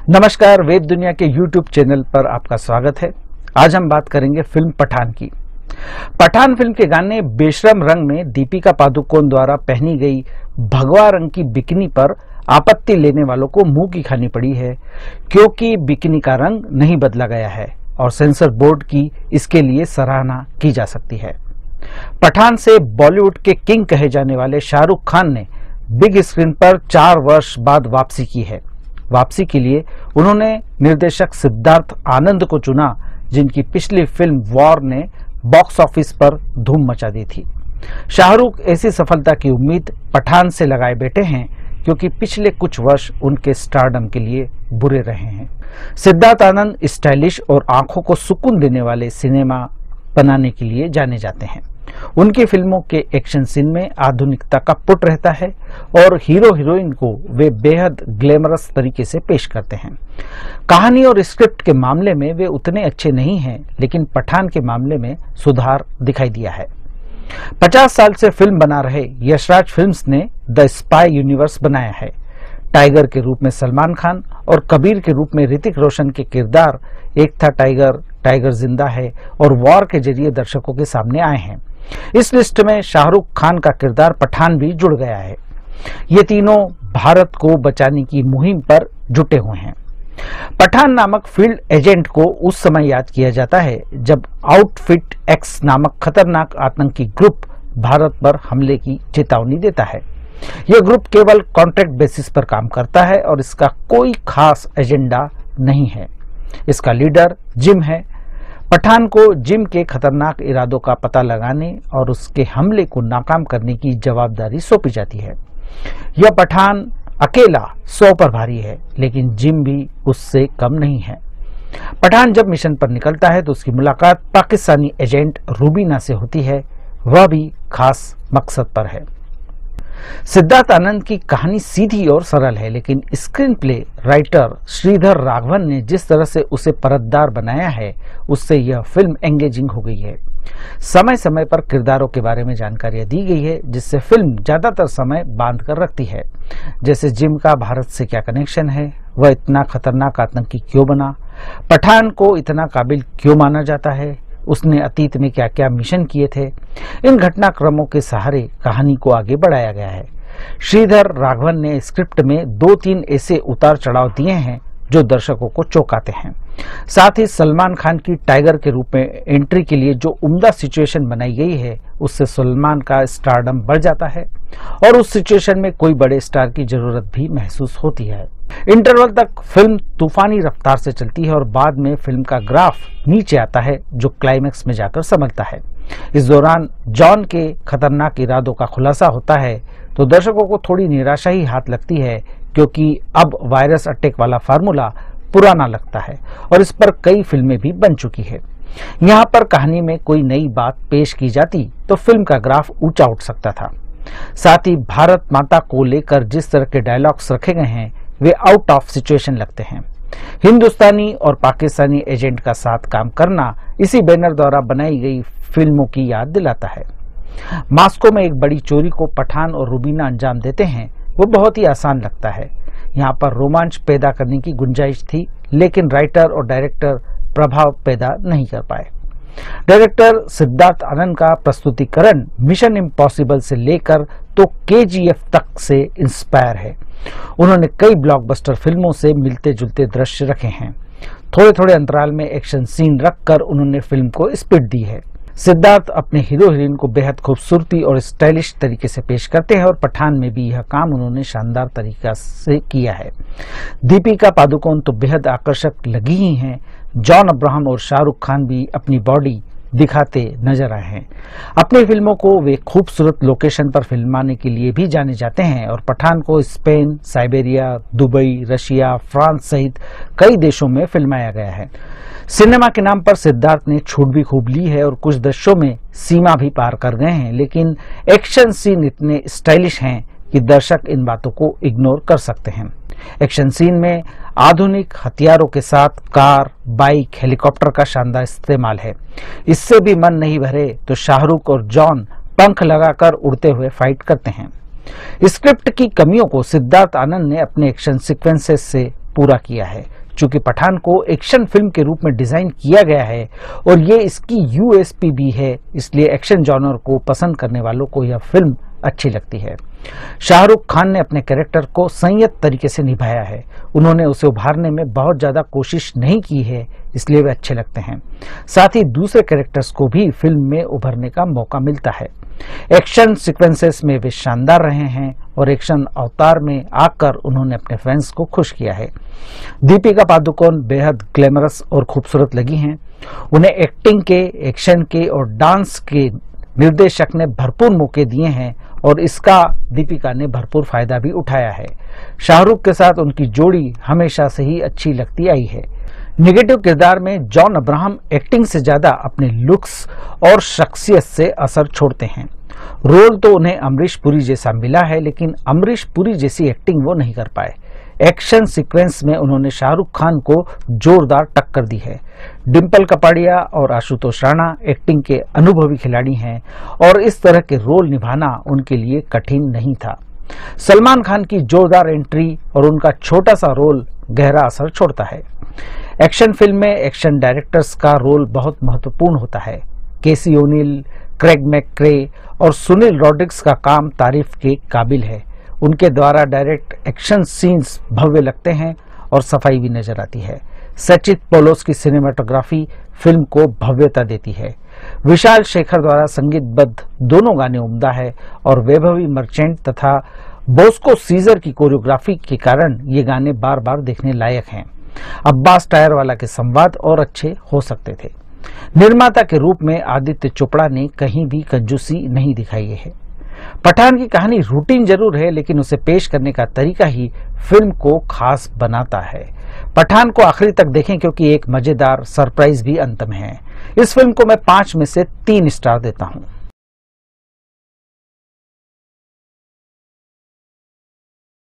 नमस्कार, वेब दुनिया के YouTube चैनल पर आपका स्वागत है। आज हम बात करेंगे फिल्म पठान की। पठान फिल्म के गाने बेशरम रंग में दीपिका पादुकोण द्वारा पहनी गई भगवा रंग की बिकिनी पर आपत्ति लेने वालों को मुंह की खानी पड़ी है, क्योंकि बिकिनी का रंग नहीं बदला गया है और सेंसर बोर्ड की इसके लिए सराहना की जा सकती है। पठान से बॉलीवुड के किंग कहे जाने वाले शाहरुख खान ने बिग स्क्रीन पर 4 वर्ष बाद वापसी की है। वापसी के लिए उन्होंने निर्देशक सिद्धार्थ आनंद को चुना, जिनकी पिछली फिल्म वॉर ने बॉक्स ऑफिस पर धूम मचा दी थी। शाहरुख ऐसी सफलता की उम्मीद पठान से लगाए बैठे हैं, क्योंकि पिछले कुछ वर्ष उनके स्टारडम के लिए बुरे रहे हैं। सिद्धार्थ आनंद स्टाइलिश और आंखों को सुकून देने वाले सिनेमा बनाने के लिए जाने जाते हैं। उनकी फिल्मों के एक्शन सीन में आधुनिकता का पुट रहता है और हीरो हीरोइन को वे बेहद ग्लैमरस तरीके से पेश करते हैं। कहानी और स्क्रिप्ट के मामले में वे उतने अच्छे नहीं हैं, लेकिन पठान के मामले में सुधार दिखाई दिया है। 50 साल से फिल्म बना रहे यशराज फिल्म्स ने द स्पाई यूनिवर्स बनाया है। टाइगर के रूप में सलमान खान और कबीर के रूप में ऋतिक रोशन के किरदार एक था टाइगर, टाइगर जिंदा है और वॉर के जरिए दर्शकों के सामने आए हैं। इस लिस्ट में शाहरुख खान का किरदार पठान भी जुड़ गया है। ये तीनों भारत को बचाने की मुहिम पर जुटे हुए हैं। पठान नामक फील्ड एजेंट को उस समय याद किया जाता है जब आउटफिट एक्स नामक खतरनाक आतंकी ग्रुप भारत पर हमले की चेतावनी देता है। यह ग्रुप केवल कॉन्ट्रैक्ट बेसिस पर काम करता है और इसका कोई खास एजेंडा नहीं है। इसका लीडर जिम है। पठान को जिम के खतरनाक इरादों का पता लगाने और उसके हमले को नाकाम करने की जवाबदारी सौंपी जाती है। यह पठान अकेला 100 पर भारी है, लेकिन जिम भी उससे कम नहीं है। पठान जब मिशन पर निकलता है तो उसकी मुलाकात पाकिस्तानी एजेंट रूबीना से होती है। वह भी खास मकसद पर है। सिद्धार्थ आनंद की कहानी सीधी और सरल है, लेकिन screenplay writer Shridhar Raghavan ने जिस तरह से उसे परतदार बनाया है, उससे यह फिल्म एंगेजिंग हो गई है। समय समय पर किरदारों के बारे में जानकारियां दी गई है, जिससे फिल्म ज्यादातर समय बांध कर रखती है। जैसे जिम का भारत से क्या कनेक्शन है, वह इतना खतरनाक आतंकी क्यों बना, पठान को इतना काबिल क्यों माना जाता है, उसने अतीत में क्या क्या मिशन किए थे। इन घटनाक्रमों के सहारे कहानी को आगे बढ़ाया गया है। श्रीधर राघवन ने स्क्रिप्ट में 2-3 ऐसे उतार चढ़ाव दिए हैं जो दर्शकों को चौंकाते हैं। साथ ही सलमान खान की टाइगर के रूप में एंट्री के लिए जो उम्दा सिचुएशन बनाई गई है, उससे सलमान का स्टारडम बढ़ जाता है और उस सिचुएशन में कोई बड़े स्टार की जरूरत भी महसूस होती है। इंटरवल तक फिल्म तूफानी रफ्तार से चलती है और बाद में फिल्म का ग्राफ नीचे आता है, जो क्लाइमेक्स में जाकर संभलता है। इस दौरान जॉन के खतरनाक इरादों का खुलासा होता है तो दर्शकों को थोड़ी निराशा ही हाथ लगती है, क्योंकि अब वायरस अटैक वाला फार्मूला पुराना लगता है और इस पर कई फिल्में भी बन चुकी है। यहाँ पर कहानी में कोई नई बात पेश की जाती तो फिल्म का ग्राफ ऊंचा उठ सकता था। साथ ही भारत माता को लेकर जिस तरह के डायलॉग्स रखे गए हैं, वे आउट ऑफ सिचुएशन लगते हैं। हिंदुस्तानी और पाकिस्तानी एजेंट का साथ काम करना इसी बैनर द्वारा बनाई गई फिल्मों की याद दिलाता है। मास्को में एक बड़ी चोरी को पठान और रूबीना अंजाम देते हैं, वो बहुत ही आसान लगता है। यहाँ पर रोमांच पैदा करने की गुंजाइश थी, लेकिन राइटर और डायरेक्टर प्रभाव पैदा नहीं कर पाए। डायरेक्टर सिद्धार्थ आनंद का प्रस्तुतिकरण मिशन इम्पॉसिबल से लेकर तो KGF तक से इंस्पायर है। उन्होंने कई ब्लॉकबस्टर फिल्मों से मिलते जुलते दृश्य रखे हैं। थोड़े थोड़े अंतराल में एक्शन सीन रखकर उन्होंने फिल्म को स्पीड दी है। सिद्धार्थ अपने हीरो हीरोइन को बेहद खूबसूरती और स्टाइलिश तरीके से पेश करते हैं और पठान में भी यह काम उन्होंने शानदार तरीका से किया है। दीपिका पादुकोण तो बेहद आकर्षक लगी ही हैं। जॉन अब्राहम और शाहरुख खान भी अपनी बॉडी दिखाते नजर आए हैं। अपनी फिल्मों को वे खूबसूरत लोकेशन पर फिल्माने के लिए भी जाने जाते हैं और पठान को Spain, Siberia, Dubai, Russia, France सहित कई देशों में फिल्माया गया है। सिनेमा के नाम पर सिद्धार्थ ने छूट भी खूब ली है और कुछ दृश्यों में सीमा भी पार कर गए हैं, लेकिन एक्शन सीन इतने स्टाइलिश हैं कि दर्शक इन बातों को इग्नोर कर सकते हैं। एक्शन सीन में आधुनिक हथियारों के साथ कार, बाइक, हेलीकॉप्टर का शानदार इस्तेमाल है। इससे भी मन नहीं भरे तो शाहरुख और जॉन पंख लगाकर उड़ते हुए फाइट करते हैं। स्क्रिप्ट की कमियों को सिद्धार्थ आनंद ने अपने एक्शन सीक्वेंसेस से पूरा किया है। चूंकि पठान को एक्शन फिल्म के रूप में डिजाइन किया गया है और ये इसकी यूएसपी भी है, इसलिए एक्शन जॉनर को पसंद करने वालों को यह फिल्म अच्छी लगती है। शाहरुख खान ने अपने कैरेक्टर को संयत तरीके से निभाया है। उन्होंने उसे उभारने में बहुत ज्यादा कोशिश नहीं की है, इसलिए वे अच्छे लगते हैं। साथ ही दूसरे कैरेक्टर्स को भी फिल्म में उभरने का मौका मिलता है। एक्शन सीक्वेंसेस में वे शानदार रहे हैं और एक्शन अवतार में आकर उन्होंने अपने फैंस को खुश किया है। दीपिका पादुकोण बेहद ग्लैमरस और खूबसूरत लगी हैं। उन्हें एक्टिंग के, एक्शन के और डांस के निर्देशक ने भरपूर मौके दिए हैं और इसका दीपिका ने भरपूर फायदा भी उठाया है। शाहरुख के साथ उनकी जोड़ी हमेशा से ही अच्छी लगती आई है। नेगेटिव किरदार में जॉन अब्राहम एक्टिंग से ज्यादा अपने लुक्स और शख्सियत से असर छोड़ते हैं। रोल तो उन्हें अमरीश पुरी जैसा मिला है, लेकिन अमरीश पुरी जैसी एक्टिंग वो नहीं कर पाए। एक्शन सीक्वेंस में उन्होंने शाहरुख खान को जोरदार टक्कर दी है। डिम्पल कपाड़िया और आशुतोष राणा एक्टिंग के अनुभवी खिलाड़ी हैं और इस तरह के रोल निभाना उनके लिए कठिन नहीं था। सलमान खान की जोरदार एंट्री और उनका छोटा सा रोल गहरा असर छोड़ता है। एक्शन फिल्म में एक्शन डायरेक्टर्स का रोल बहुत महत्वपूर्ण होता है। केसी ओनिल, क्रेग मैक्रे और सुनील रॉड्रिग्स का काम तारीफ के काबिल है। उनके द्वारा डायरेक्ट एक्शन सीन्स भव्य लगते हैं और सफाई भी नजर आती है। सचित पोलोस की सिनेमाटोग्राफी फिल्म को भव्यता देती है। विशाल शेखर द्वारा संगीतबद्ध दोनों गाने उम्दा है और वैभवी मर्चेंट तथा बॉस्को सीजर की कोरियोग्राफी के कारण ये गाने बार बार देखने लायक हैं। अब्बास टायरवाला के संवाद और अच्छे हो सकते थे। निर्माता के रूप में आदित्य चोपड़ा ने कहीं भी कंजूसी नहीं दिखाई है। पठान की कहानी रूटीन जरूर है, लेकिन उसे पेश करने का तरीका ही फिल्म को खास बनाता है। पठान को आखिरी तक देखें क्योंकि एक मजेदार सरप्राइज भी अंत में है। इस फिल्म को मैं 5 में से 3 स्टार देता हूं।